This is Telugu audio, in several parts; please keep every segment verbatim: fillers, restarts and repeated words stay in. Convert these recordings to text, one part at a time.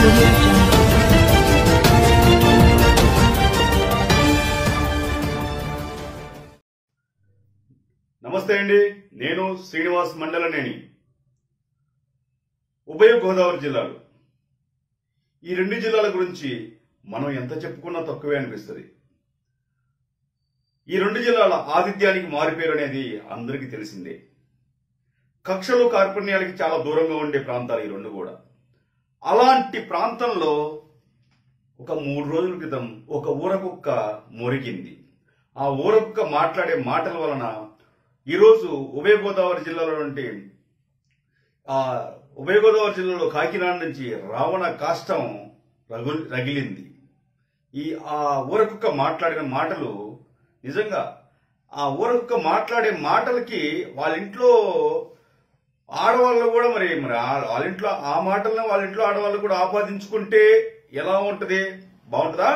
audio jungle. నమస్తే అండి, నేను శ్రీనివాస్ మండలనేని. ఉభయ గోదావరి జిల్లాలు, ఈ రెండు జిల్లాల గురించి మనం ఎంత చెప్పుకున్నా తక్కువే అనిపిస్తుంది. ఈ రెండు జిల్లాల ఆతిథ్యానికి మారిపేరు అనేది అందరికీ తెలిసిందే. కక్షలు కార్పణ్యాలకి చాలా దూరంగా ఉండే ప్రాంతాలు ఈ రెండు కూడా. అలాంటి ప్రాంతంలో ఒక మూడు రోజుల క్రితం ఒక ఊరకుక్క మొరిగింది. ఆ ఊరకుక్క మాట్లాడే మాటల వలన ఈరోజు ఉభయ గోదావరి జిల్లాలో నుండి ఆ ఉభయ గోదావరి జిల్లాలో కాకినాడ నుంచి రావణ కాష్టం రగు రగిలింది. ఈ ఆ ఊరకుక్క మాట్లాడిన మాటలు నిజంగా ఆ ఊరకుక్క మాట్లాడే మాటలకి వాళ్ళ ఇంట్లో ఆడవాళ్ళు కూడా మరి మరి వాళ్ళ ఇంట్లో ఆ మాటలను వాళ్ళ ఇంట్లో ఆడవాళ్ళు కూడా ఆపాదించుకుంటే ఎలా ఉంటది? బాగుంటుందా?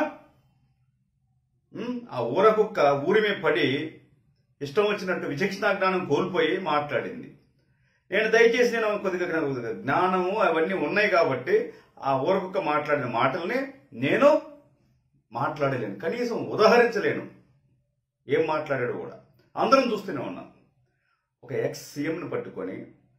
ఆ ఊరకుక్క ఊరి మీద పడి ఇష్టం వచ్చినట్టు విచక్షణ జ్ఞానం కోల్పోయి మాట్లాడింది. నేను దయచేసి నేను కొద్దిగా జ్ఞానము అవన్నీ ఉన్నాయి కాబట్టి ఆ ఊరకుక్క మాట్లాడిన మాటల్ని నేను మాట్లాడలేను, కనీసం ఉదాహరించలేను. ఏం మాట్లాడాడు కూడా అందరం చూస్తూనే ఉన్నాం. ఒక ఎక్స్ సీఎంని పట్టుకొని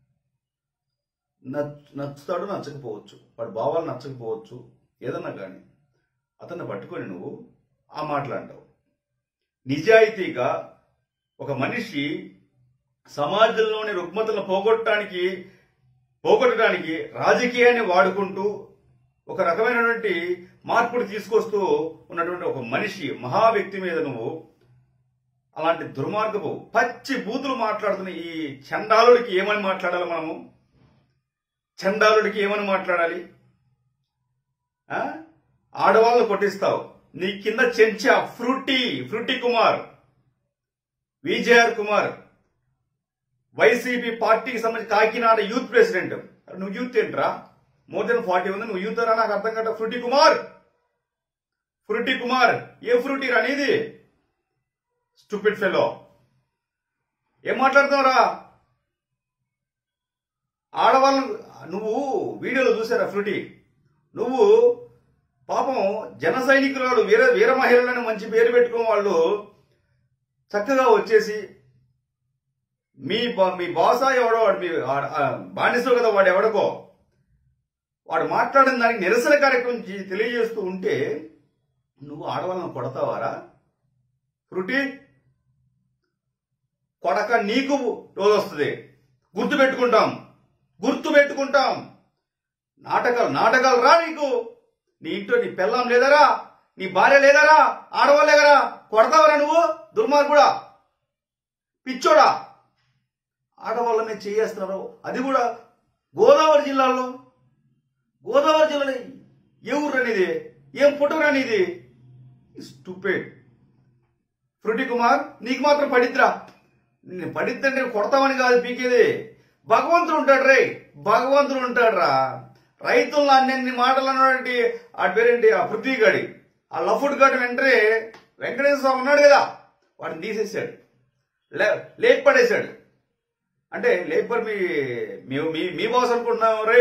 నచ్చుతాడు, నచ్చకపోవచ్చు, వాడు భావాలు నచ్చకపోవచ్చు, ఏదన్నా కానీ అతన్ని పట్టుకొని నువ్వు ఆ మాట్లాడతావు. నిజాయితీగా ఒక మనిషి సమాజంలోని రుగ్మతలను పోగొట్టడానికి పోగొట్టడానికి రాజకీయాన్ని వాడుకుంటూ ఒక రకమైనటువంటి మార్పును తీసుకొస్తూ ఉన్నటువంటి ఒక మనిషి మహా వ్యక్తి మీద నువ్వు అలాంటి దుర్మార్గపు పచ్చి బూతులు మాట్లాడుతున్న ఈ చండాలుడికి ఏమని మాట్లాడాలి? మనము చండాలుడికి ఏమని మాట్లాడాలి? ఆడవాళ్ళు కొట్టిస్తావు, నీ కింద చెంచా Frooti Frooti Kumar, V J R Kumar, YCP పార్టీకి సంబంధించి కాకినాడ యూత్ ప్రెసిడెంట్. నువ్వు యూత్ ఏంట్రా? మోర్ దెన్ ఫార్టీ ఉంది, నువ్వు యూత్ రా? నాకు అర్థం కాదు. ఫ్రూటీ కుమార్ ఫ్రూటీ కుమార్ ఏ ఫ్రూటీ రా నీది? స్టూపిడ్ ఫెలో, ఏం మాట్లాడుతున్నావురా? ఆడవాళ్ళను నువ్వు వీడియోలో చూసారా? ఫ్రూటీ, నువ్వు పాపం జన సైనికులు వీర వీర మహిళలను మంచి పేరు పెట్టుకున్న వాళ్ళు చక్కగా వచ్చేసి మీ మీ బాసా ఎవడో వాడు మీ బానిసో కదా వాడు ఎవడకో వాడు మాట్లాడిన దానికి నిరసన కార్యక్రమం తెలియజేస్తూ ఉంటే నువ్వు ఆడవాళ్ళను కొడతావారా? ఫ్రూటీ కొడక, నీకు రోజు వస్తుంది. గుర్తు పెట్టుకుంటాం గుర్తు పెట్టుకుంటాం నాటకాలు నాటకాలు రా నీకు. నీ ఇంట్లో నీ పెళ్ళాం లేదరా? నీ భార్య లేదరా? ఆడవాళ్ళేగరా? కొడతావరా నువ్వు? దుర్మార్గుడా, పిచ్చోడా, ఆడవాళ్ళ మీద చేయేస్తున్నారు. అది కూడా గోదావరి జిల్లాలో. గోదావరి జిల్లాలో ఏ ఊరు అనేది? ఏం పుట్టరా నీది? స్టూపిడ్ ఫ్రూటీ కుమార్, నీకు మాత్రం పడిద్రా. నేను పడిద్దంటే కొడతామని కాదు పీకేది. భగవంతుడు ఉంటాడు రే, భగవంతుడు ఉంటాడు రా. రైతులను అన్ని మాటలు అన్నటువంటి ఆ పేరేంటి, ఆ పృథ్వీగాడి, ఆ లఫుడ్ గాడి వెంటనే వెంకటేశ్వర స్వామి ఉన్నాడు కదా, వాడిని తీసేసాడు, లేపి పడేశాడు. అంటే లేపర్ మీ మీ బాస్ అనుకుంటున్నావు రే?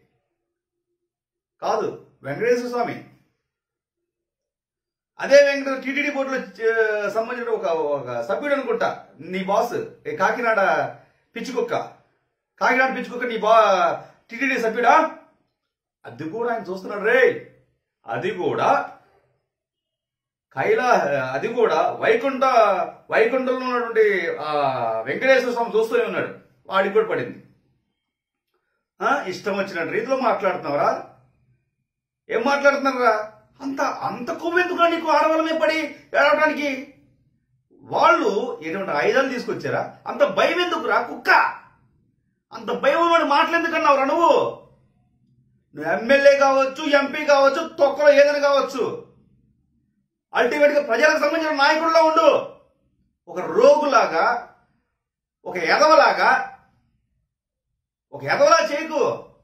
కాదు, వెంకటేశ్వర స్వామి. అదే వెంకట టీటీడీ బోర్డులో సంబంధించిన ఒక ఒక సభ్యుడు అనుకుంటా నీ బాస్, కాకినాడ పిచ్చుకుక్క, కాకినాడ పిచ్చుకుక్క నీ బా టీటీడీ సభ్యుడా? అది కూడా ఆయన చూస్తున్నాడు రే. అది కూడా కైలా అది కూడా వైకుంఠ వైకుంఠంలో ఉన్నటువంటి ఆ వెంకటేశ్వర స్వామి చూస్తూనే ఉన్నాడు. వాడికి కూడా పడింది. ఇష్టం వచ్చిన రీతిలో మాట్లాడుతున్నావురా? ఏం మాట్లాడుతున్నారా? అంత అంత కొవ్వెందుకురా నీకు ఆడవాళ్ళ మీద పడి ఏడవడానికి? వాళ్ళు ఎటువంటి ఆయుధాలు తీసుకొచ్చారా? అంత భయం ఎందుకురా కుక్క? అంత భయం ఉన్నవాడి మాటలు ఎందుకన్నావురా నువ్వు? నువ్వు ఎమ్మెల్యే కావచ్చు, ఎంపీ కావచ్చు, తొక్కలో ఏదైనా కావచ్చు, అల్టిమేట్ గా ప్రజలకు సంబంధించిన నాయకుడిలా ఉండు. ఒక రోగులాగా, ఒక ఎదవలాగా, ఒక ఎదవలా చేయకు.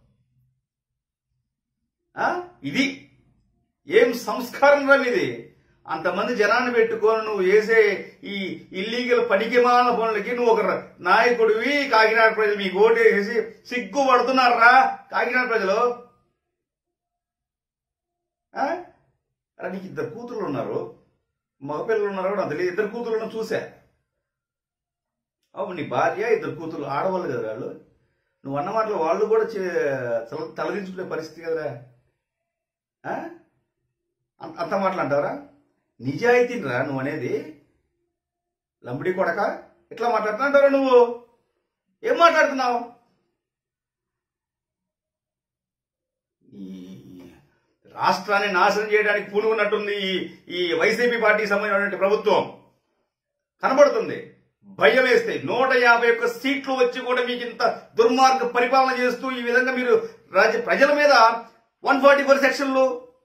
ఇది ఏం సంస్కారం రా ఇది? అంతమంది జనాన్ని పెట్టుకొని నువ్వు వేసే ఈ ఇల్లీగల్ పనికిమాల పనులకి నువ్వు ఒక నాయకుడివి. కాకినాడ ప్రజలు మీకు ఓటు వేసి సిగ్గు పడుతున్నారా? కాకినాడ ప్రజలు అరే నీకు ఇద్దరు కూతురు ఉన్నారు, మగపిల్లలు ఉన్నారు కూడా తెలియదు. ఇద్దరు కూతురులను చూసా. అవును, నీ భార్య ఇద్దరు కూతురు ఆడవాళ్ళు కదా వాళ్ళు. నువ్వు అన్న మాటలు వాళ్ళు కూడా తలదించుకునే పరిస్థితి కదరా. అంత మాటలు అంటారా? నిజాయితీని రా నువ్వు అనేది. లంబడి కొడక ఎట్లా మాట్లాడుతున్నావు నువ్వు? ఏం మాట్లాడుతున్నావు? ఈ రాష్ట్రాన్ని నాశనం చేయడానికి పూనుకున్నట్టుంది ఈ వైసీపీ పార్టీకి సంబంధించినటువంటి ప్రభుత్వం. కనబడుతుంది. భయం వేస్తే నూట యాభై ఒక్క సీట్లు వచ్చి కూడా మీకు ఇంత దుర్మార్గ పరిపాలన చేస్తూ ఈ విధంగా మీరు రాజ్య ప్రజల మీద వన్ ఫార్టీ ఫోర్ సెక్షన్లు,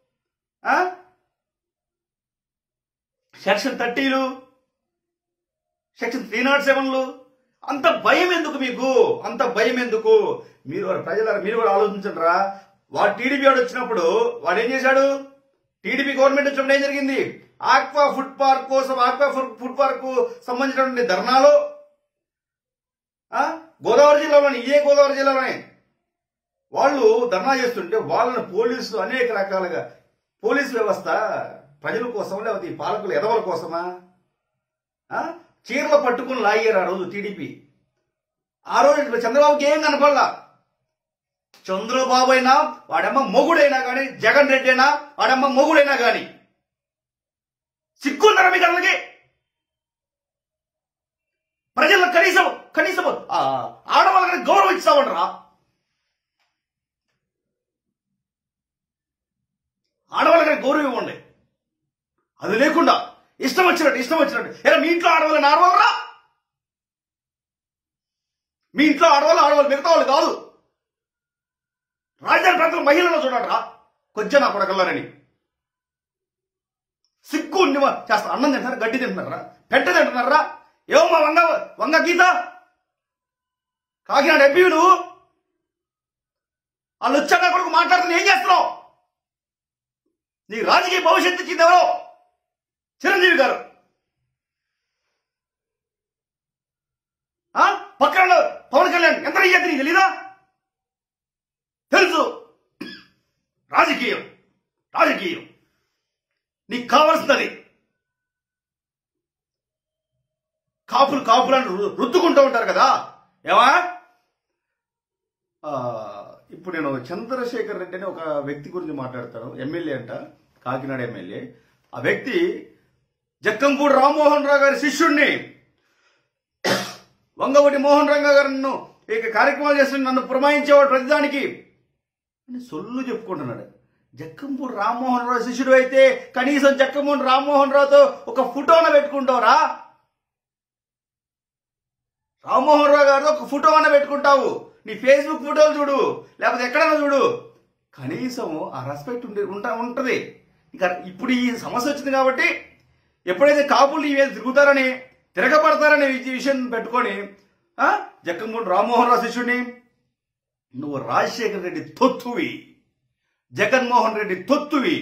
సెక్షన్ థర్టీలు, సెక్షన్ త్రీ నాట్ సెవెన్లు, అంత భయం ఎందుకు మీకు? అంత భయం ఎందుకు? మీరు ప్రజల మీరు కూడా ఆలోచించండి రా. వాడు టీడీపీ వాడు వచ్చినప్పుడు వాడు ఏం చేశాడు? టీడీపీ గవర్నమెంట్ వచ్చినప్పుడు ఏం జరిగింది? ఆక్వా ఫుడ్ పార్క్ కోసం, ఆక్వా ఫుడ్ పార్క్ కు సంబంధించినటువంటి ధర్నాలో గోదావరి జిల్లాలోని, ఇదే గోదావరి జిల్లాలోనే వాళ్ళు ధర్నా చేస్తుంటే వాళ్ళని పోలీసులు అనేక రకాలుగా, పోలీసు వ్యవస్థ ప్రజల కోసం లేకపోతే ఈ పాలకులు ఎదవల కోసమా? చీరలు పట్టుకుని లాగారు ఆ రోజు టీడీపీ. ఆ రోజు చంద్రబాబుకి ఏం కనపడలా. చంద్రబాబు అయినా వాడమ్మ మొగుడైనా కానీ, జగన్ రెడ్డి అయినా వాడమ్మ మొగుడైనా కానీ సిగ్గున్నారా మీకు? అసలుకి ప్రజలకు కనీసం కనీసం ఆడవాళ్ళని గౌరవిస్తామంటారా? ఆడవాళ్ళకి గౌరవం ఇవ్వండి. అది లేకుండా ఇష్టం వచ్చినట్టు ఇష్టం వచ్చినట్టు ఎలా మీ ఇంట్లో ఆడవాళ్ళని ఆడవాళ్ళరా? మీ ఇంట్లో ఆడవాళ్ళు ఆడవాళ్ళు, మిగతా వాళ్ళు కాదు. రాజధాని ప్రాంతంలో మహిళలను చూడరా కొంచెం నా కొడకల్లారని. సిగ్గు చేస్తా. అన్నం తింటున్నారా? గడ్డి తింటున్నారా? పెంట తింటున్నారా? ఏమమ్మా వంగ వంగ గీత కాకినాడ ఎంపీ నువ్వు? వాళ్ళు వచ్చాక కొడుకు మాట్లాడుతున్నా ఏం చేస్తున్నావు? నీ రాజకీయ భవిష్యత్తు ఇచ్చింది ఎవరో? చిరంజీవి గారు. పక్కన పవన్ కళ్యాణ్ ఎంత ఇయ్యద్దు నీకు తెలీదా? తెలుసు. రాజకీయం రాజకీయం నీకు కావాల్సింది. కాపులు కాపులను రుద్దుకుంటూ ఉంటారు కదా. ఏమా ఇప్పుడు నేను చంద్రశేఖర్ రెడ్డి అని ఒక వ్యక్తి గురించి మాట్లాడతాను. ఎమ్మెల్యే అంట, కాకినాడ ఎమ్మెల్యే. ఆ వ్యక్తి జక్కంపూడి రామ్మోహన్ రావు గారి శిష్యుడిని, వంగవటి మోహన్ రంగ గారిను ఇక కార్యక్రమాలు చేస్తున్న నన్ను పురమాయించేవాడు ప్రతిదానికి అని సొల్లు చెప్పుకుంటున్నాడు. జక్కంపూడి రామ్మోహన్ రావు శిష్యుడు అయితే కనీసం జక్కంపూడి రామ్మోహన్ రావుతో ఒక ఫోటోన పెట్టుకుంటావురా? రామ్మోహన్ రావు గారితో ఒక ఫోటో అన్న పెట్టుకుంటావు. నీ ఫేస్బుక్ ఫోటోలు చూడు, లేకపోతే ఎక్కడైనా చూడు. కనీసం ఆ రెస్పెక్ట్ ఉండే ఉంటా ఉంటది. ఇంకా ఇప్పుడు ఈ సమస్య వచ్చింది కాబట్టి ఎప్పుడైతే కాపులు ఈ మీద తిరుగుతారని, తిరగబడతారనే విషయం పెట్టుకొని జక్కంపూడి రామ్మోహన్ రావు శిష్యుడిని నువ్వు రాజశేఖర రెడ్డి తొత్తువి, జగన్మోహన్ రెడ్డి తొత్తువి.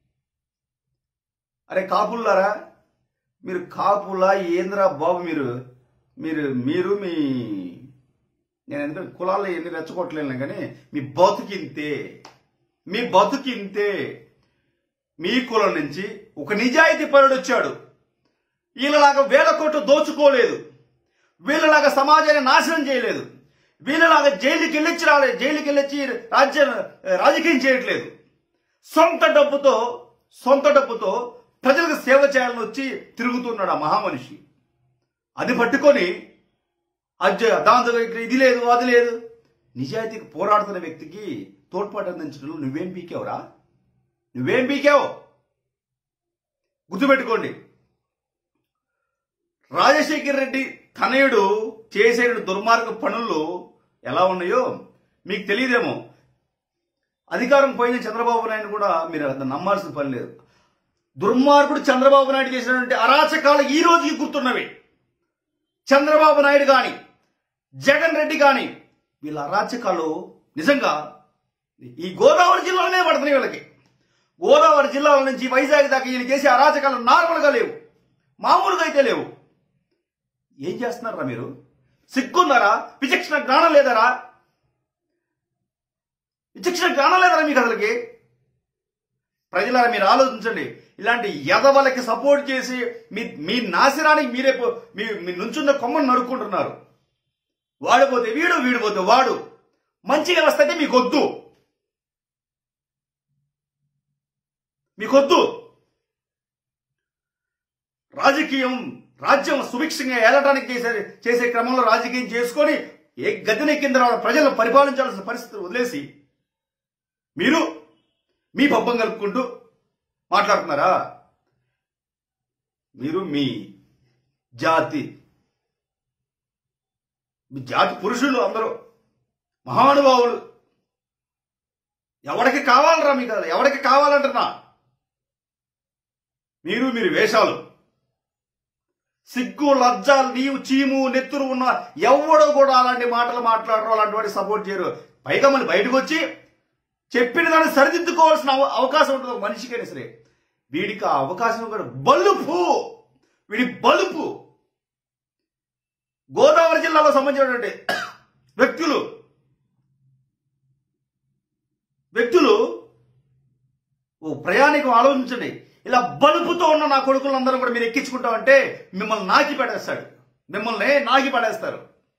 అరే కాపుల్లారా, మీరు కాపులా ఏంద్రా బాబు? మీరు మీరు మీరు మీ నేను ఎందుకంటే కులాల్లో ఎన్ని రెచ్చగొట్టలేను కానీ మీ బతుకింతే, మీ బతుకింతే. మీ కులం నుంచి ఒక నిజాయితీ పరుడు వచ్చాడు. వీళ్ళలాగా వేల కోట్లు దోచుకోలేదు, వీళ్ళలాగా సమాజాన్ని నాశనం చేయలేదు, వీళ్ళలాగా జైలుకి వెళ్ళొచ్చి రాలేదు, జైలుకి వెళ్ళొచ్చి రాజ్య రాజకీయం చేయట్లేదు. సొంత డబ్బుతో సొంత డబ్బుతో ప్రజలకు సేవ చేయాలని వచ్చి తిరుగుతున్నాడు ఆ మహామనిషి. అది పట్టుకొని అజ్జ దాంతో ఇది లేదు అది లేదు. నిజాయితీకి పోరాడుతున్న వ్యక్తికి తోడ్పాటు అందించడంలో నువ్వేం పీకావురా? నువ్వేం పీకావు? గుర్తుపెట్టుకోండి. రాజశేఖర్ రెడ్డి తనయుడు చేసే దుర్మార్గ పనులు ఎలా ఉన్నాయో మీకు తెలియదేమో. అధికారం పోయిన చంద్రబాబు నాయుడు కూడా మీరు నమ్మాల్సిన పని లేదు. దుర్మార్గుడు చంద్రబాబు నాయుడు చేసినటువంటి అరాచకాలు ఈ రోజుకి గుర్తున్నవి. చంద్రబాబు నాయుడు కానీ, జగన్ రెడ్డి కానీ వీళ్ళ అరాచకాలు నిజంగా ఈ గోదావరి జిల్లాలోనే పడుతున్నాయి. వీళ్ళకి గోదావరి జిల్లాల నుంచి వైజాగ్ దాకా వీళ్ళు చేసే అరాచకాలు నార్మల్గా లేవు, మామూలుగా అయితే లేవు. ఏం చేస్తున్నారా మీరు? సిగ్గున్నారా? విచక్షణ జ్ఞానం లేదరా? విచక్షణ జ్ఞానం లేదరా మీకు? అసలుకి ప్రజలారా మీరు ఆలోచించండి. ఇలాంటి ఎదవలకి సపోర్ట్ చేసి మీ మీ నాశనానికి మీరే మీ మీ నుంచున్న కొమ్మను నరుక్కుంటున్నారు. వాడిపోతే వీడు, వీడిపోతే వాడు. మంచి వ్యవస్థ అయితే మీకొద్దు, మీకొద్దు. రాజకీయం రాజ్యం సుభిక్షంగా ఏలటానికి చేసే చేసే క్రమంలో రాజకీయం చేసుకొని ఏ గద్దెనెక్కిన తర్వాత ప్రజలను పరిపాలించాల్సిన పరిస్థితులు వదిలేసి మీరు మీ పబ్బం కలుపుకుంటూ మాట్లాడుతున్నారా? మీరు మీ జాతి మీ జాతి పురుషులు అందరూ మహానుభావులు. ఎవరికి కావాలరా మీకు? ఎవరికి కావాలంటున్నా? మీరు మీరు వేషాలు, సిగ్గు లజ్జ నీవు చీము నెత్తురు ఉన్న ఎవడో కూడా అలాంటి మాటలు మాట్లాడరు, అలాంటి వాడికి సపోర్ట్ చేయరు. పైగా మళ్ళీ బయటకు వచ్చి చెప్పిన దాన్ని సరిదిద్దుకోవాల్సిన అవకాశం ఉంటుంది ఒక మనిషికైనా సరే. వీడికి ఆ అవకాశం కూడా బలుపు, వీడి బలుపు. గోదావరి జిల్లాలో సంబంధించినటువంటి వ్యక్తులు వ్యక్తులు ఓ ప్రయాణికం ఆలోచించండి. ఇలా బలుపుతో ఉన్న నా కొడుకులందరూ కూడా మీరు ఎక్కించుకుంటామంటే మిమ్మల్ని నాకి పడేస్తాడు, మిమ్మల్ని నాకి పడేస్తారు.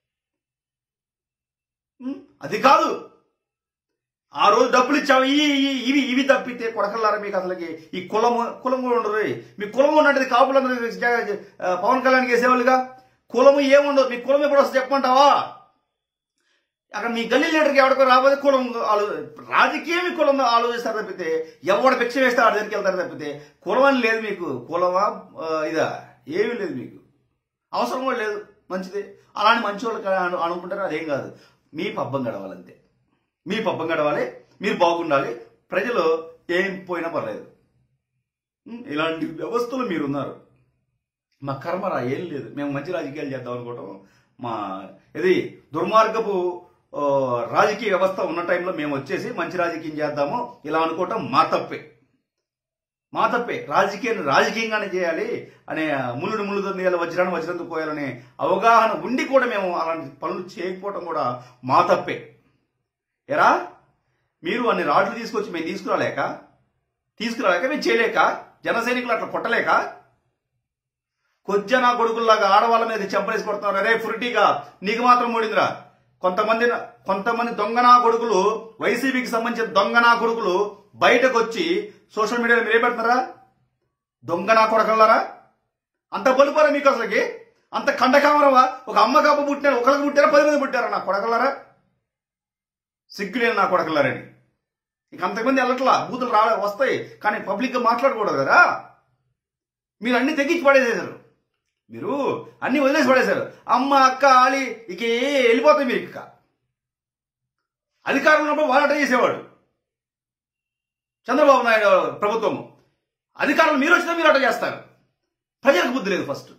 అది కాదు, ఆ రోజు డబ్బులు ఇచ్చావు ఇవి ఇవి తప్పితే కొడకల్లారా మీకు అసలుకి ఈ కులము కులం కూడా ఉండదు. మీ కులం ఉన్నది కాపులందరూ పవన్ కళ్యాణ్ వేసేవాళ్ళుగా. కులము ఏముండదు. మీ కులం ఎప్పుడు వస్తే చెప్పమంటావా? అక్కడ మీ గల్లీ లీడర్కి ఎవరికో రాబోతే కులం ఆలో రాజకీయం కులం ఆలోచిస్తారు తప్పితే, ఎవడ భిక్ష వేస్తే ఆడ దగ్గరికి వెళ్తారు తప్పితే కులం అని లేదు మీకు. కులమా ఇదా ఏమీ లేదు మీకు, అవసరం కూడా లేదు. మంచిదే, అలాంటి మంచి వాళ్ళు అనుకుంటారు, అదేం కాదు. మీ పబ్బం గడవాలంతే, మీ పబ్బం గడవాలి, మీరు బాగుండాలి. ప్రజలు ఏం పోయినా పర్లేదు. ఇలాంటి వ్యవస్థలు మీరున్నారు. మా కర్మరా ఏం లేదు. మేము మంచి రాజకీయాలు చేద్దాం అనుకోవటం మా ఇది దుర్మార్గపు రాజకీయ వ్యవస్థ ఉన్న టైంలో మేము వచ్చేసి మంచి రాజకీయం చేద్దాము ఇలా అనుకోవటం మా తప్పే, మా తప్పే. రాజకీయాన్ని రాజకీయంగానే చేయాలి అనే ముళ్ళుడు ముళ్ళు తందేయాలి, వజ్రాన్ని వజ్రంతో పోయాలనే అవగాహన ఉండి కూడా మేము అలాంటి పనులు చేయకపోవటం కూడా మా తప్పే. ఎరా మీరు అన్ని రాడ్లు తీసుకొచ్చి మేము తీసుకురాలేక తీసుకురాలేక మేము చేయలేక, జన సైనికులు అట్లా కొట్టలేక, కొజ్జన కొడుకుల్లాగా ఆడవాళ్ళ మీద చెంపలేసి కొడుతున్నారు. అరే ఫురిటీగా నీకు మాత్రం మూడిందిరా. కొంతమంది కొంతమంది దొంగనా కొడుకులు, వైసీపీకి సంబంధించిన దొంగనా కొడుకులు బయటకు వచ్చి సోషల్ మీడియాలో మీరే పెడుతున్నారా? దొంగనా కొడకల్లారా? అంత బలుపారా మీకు అసలుకి? అంత ఖండకామరవా? ఒక అమ్మ కాప పుట్టినారు, ఒకరికి పుట్టారా, పది మంది పుట్టారా నా కొడకల్లారా? సిగ్గులేని నా కొడకల్లారని. ఇక అంతకుమంది వెళ్ళట్లా, బూతులు రాలే వస్తాయి, కానీ పబ్లిక్ గా మాట్లాడకూడదు కదా. మీరు అన్ని తెగించి పడేసేశారు, మీరు అన్ని వదిలేసి పడేశారు. అమ్మ అక్క ఆలి ఇక వెళ్ళిపోతాయి మీరు. ఇక అధికారంలో ఉన్నప్పుడు వాడట చేసేవాడు చంద్రబాబు నాయుడు ప్రభుత్వం. అధికారులు మీరు వచ్చినా మీరు అట చేస్తారు. ప్రజలకు బుద్ధి లేదు. ఫస్ట్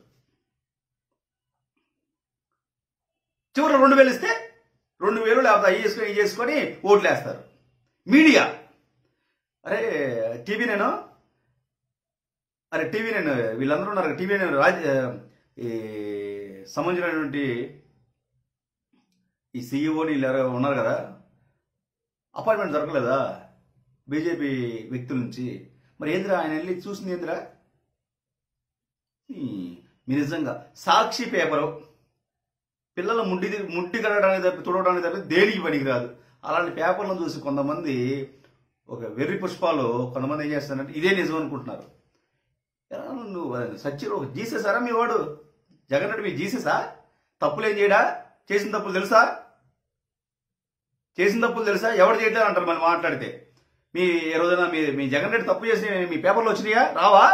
చివరిలో రెండు వేలు ఇస్తే రెండు వేలు లేకపోతే అవి చేసుకొని ఇవి చేసుకొని ఓట్లు వేస్తారు. మీడియా అరే టీవీ నేను అరే టీవీ నేను వీళ్ళందరూ ఉన్నారు. టీవీ నేను రాజ ఈ సంబంధించినటువంటి ఈ సీఈఓని వీళ్ళు ఉన్నారు కదా, అపాయింట్మెంట్ దొరకలేదా బీజేపీ వ్యక్తుల నుంచి? మరి ఏందిరా ఆయన వెళ్ళి చూసింది ఏందిరా? మీ నిజంగా సాక్షి పేపరు పిల్లల ముడ్డి ముడ్డి కడగడానికి తప్పి తుడవడానికి తప్పి దేనికి పనికిరాదు. అలాంటి పేపర్లను చూసి కొంతమంది ఒక వెర్రి పుష్పాలు కొంతమంది ఏం చేస్తారంటే ఇదే నిజం అనుకుంటున్నారు. నువ్వు సచ్చిలో జీసేసారా మీ వాడు జగన్ రెడ్డి? మీ జీసేసా? తప్పులేం చేయడా? చేసిన తప్పులు తెలుసా? చేసిన తప్పులు తెలుసా? ఎవరు చేయట్లేదు అంటారు మనం మాట్లాడితే. మీ ఏ రోజైనా మీ మీ జగన్ రెడ్డి తప్పు చేసి మీ పేపర్లో వచ్చినాయా? రావా?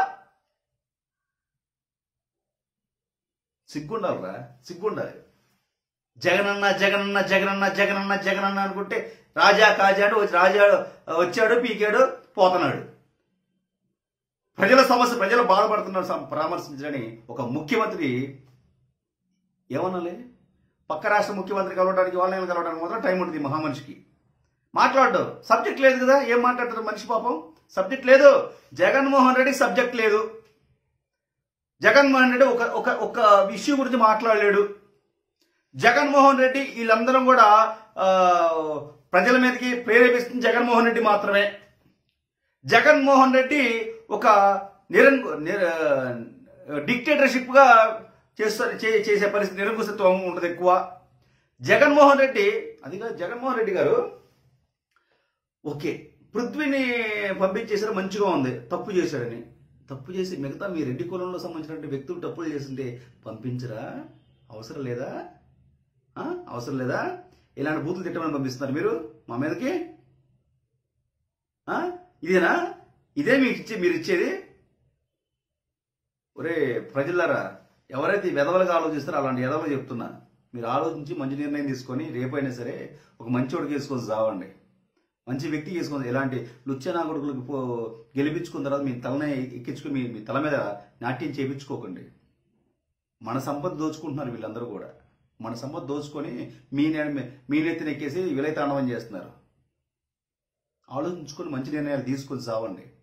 సిగ్గుండాలిరా, సిగ్గుండాలి. జగనన్న జగనన్న జగనన్న జగనన్న జగనన్న అనుకుంటే రాజా కాజాడు రాజా వచ్చాడు పీకాడు పోతున్నాడు. ప్రజల సమస్య ప్రజలు బాధపడుతున్నారు పరామర్శించని ఒక ముఖ్యమంత్రి ఏమన్నాలే? పక్క రాష్ట్ర ముఖ్యమంత్రి కలవడానికి వాళ్ళని కలవడానికి మాత్రం టైం ఉంటుంది మహామనిషికి. మాట్లాడడం సబ్జెక్ట్ లేదు కదా. ఏం మాట్లాడతారు మనిషి పాపం? సబ్జెక్ట్ లేదు. జగన్మోహన్ రెడ్డి సబ్జెక్ట్ లేదు. జగన్మోహన్ రెడ్డి ఒక ఒక ఒక ఇష్యూ గురించి మాట్లాడలేడు. జగన్మోహన్ రెడ్డి వీళ్ళందరం కూడా ప్రజల మీదకి ప్రేరేపిస్తుంది జగన్మోహన్ రెడ్డి మాత్రమే. జగన్మోహన్ రెడ్డి ఒక నిరంకు డిక్టేటర్షిప్ గా చేస్తా చేసే పరిస్థితి, నిరంకుశత్వం ఉంటుంది ఎక్కువ. జగన్మోహన్ రెడ్డి అదిగా జగన్మోహన్ రెడ్డి గారు ఓకే పృథ్వీని పంపించేసారు, మంచిగా ఉంది, తప్పు చేశాడని. తప్పు చేసి మిగతా మీ రెడ్డి కులంలో సంబంధించినటువంటి వ్యక్తులు తప్పులు చేస్తుంటే పంపించరా? అవసరం లేదా? అవసరం లేదా? ఇలాంటి బూతులు తిట్టమని పంపిస్తున్నారు మీరు మా మీదకి? ఇదేనా? ఇదే మీకు ఇచ్చే మీరు ఇచ్చేది? ఒరే ప్రజలారా, ఎవరైతే వెధవలుగా ఆలోచిస్తారో అలాంటి ఎదవలు చెప్తున్నా, మీరు ఆలోచించి మంచి నిర్ణయం తీసుకొని రేపైనా సరే ఒక మంచోడికి వేసుకొని చావండి, మంచి వ్యక్తి చేసుకుంది. ఇలాంటి లుచ్చనా కొడుకులకు గెలిపించుకున్న తర్వాత మీ తలనే ఎక్కించుకుని మీ మీ తల మీద నాట్యం చేయించుకోకండి. మన సంపద దోచుకుంటున్నారు వీళ్ళందరూ కూడా. మన సంపద దోచుకొని మీ మీ నెత్తిని ఎక్కేసి విలైతాండవం చేస్తున్నారు. ఆలోచించుకొని మంచి నిర్ణయాలు తీసుకొని చావండి.